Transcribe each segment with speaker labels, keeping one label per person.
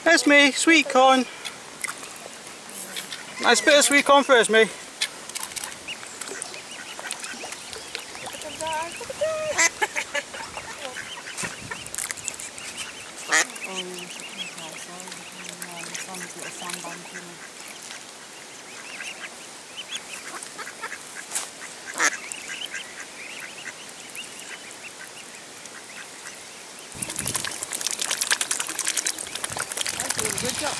Speaker 1: Esme, sweet corn. Nice bit of sweet corn for Esme.
Speaker 2: Good job,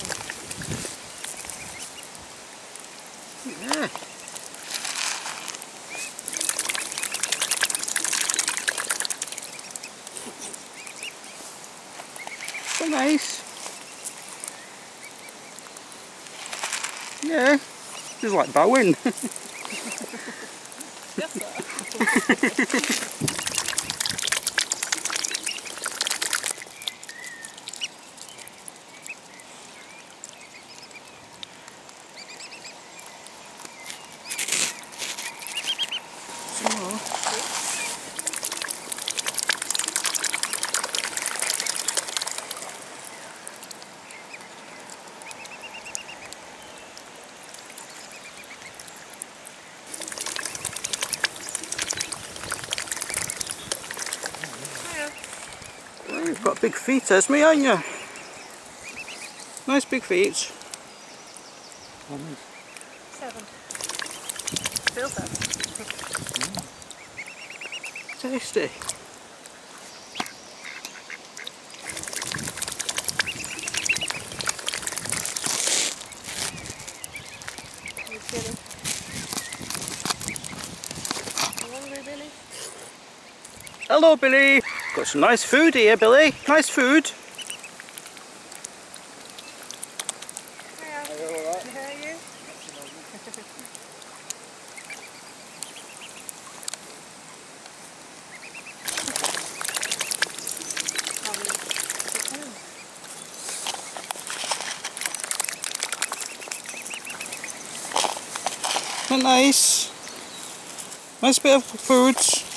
Speaker 1: Yeah. So nice. Yeah, just like bowing.
Speaker 2: Yes, sir.
Speaker 1: Oh, you've got big feet, Esme, haven't you? Nice big feet.
Speaker 2: 7. Still 7.
Speaker 1: Tasty.
Speaker 2: Billy. You hungry, Billy?
Speaker 1: Hello, Billy. Got some nice food here, Billy. Nice food.
Speaker 2: Hiya. Are you alright? How are you?
Speaker 1: Isn't that nice? Nice bit of food.